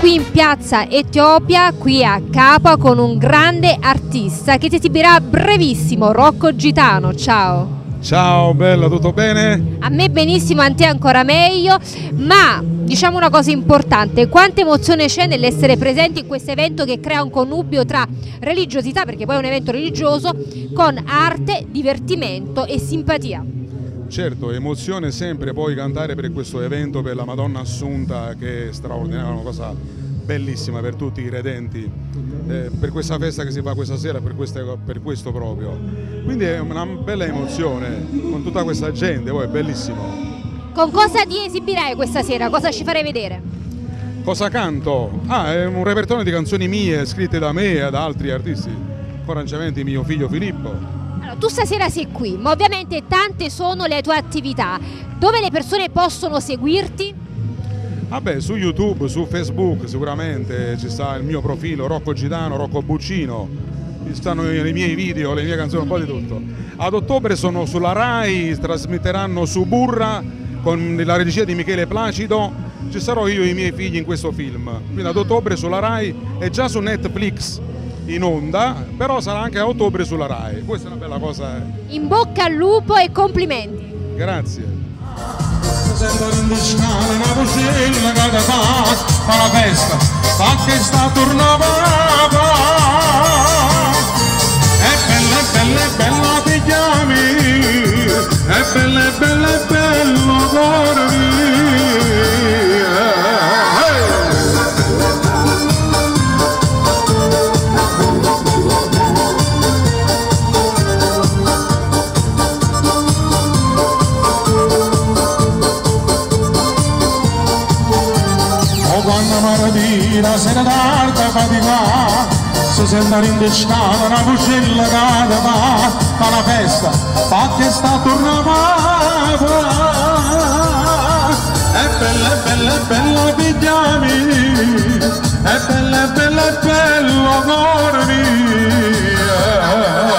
qui in piazza Etiopia, qui a Capua, con un grande artista che ti esibirà brevissimo, Rocco Gitano. Ciao! Ciao bella, tutto bene? A me benissimo, a te ancora meglio, ma diciamo una cosa importante: quanta emozione c'è nell'essere presenti in questo evento che crea un connubio tra religiosità, perché poi è un evento religioso, con arte, divertimento e simpatia. Certo, emozione sempre poi cantare per questo evento, per la Madonna Assunta, che è straordinaria, una cosa bellissima per tutti i credenti, per questa festa che si fa questa sera, per questo proprio. Quindi è una bella emozione con tutta questa gente, poi è bellissimo. Con cosa ti esibirai questa sera? Cosa ci farei vedere? Cosa canto? È un repertorio di canzoni mie, scritte da me e da altri artisti, con arrangiamenti di mio figlio Filippo. Allora, tu stasera sei qui, ma ovviamente tante sono le tue attività. Dove le persone possono seguirti? Vabbè, su YouTube, su Facebook sicuramente ci sta il mio profilo Rocco Gitano, Rocco Buccino, ci stanno i miei video, le mie canzoni, un po' di tutto. Ad ottobre sono sulla Rai, trasmetteranno su Burra con la regia di Michele Placido, ci sarò io e i miei figli in questo film. Quindi ad ottobre sulla Rai, è già su Netflix in onda, però sarà anche a ottobre sulla Rai, questa è una bella cosa. In bocca al lupo e complimenti. Grazie. Sento l'indicare una vocella che da fa la festa, fa che sta tornando. È bella ti chiami, è bello dormi. La sera tarda fatica, si sente l'indescata una vocella che fa la festa, fa che sta tornando. È bella ti chiami, è bello dormi.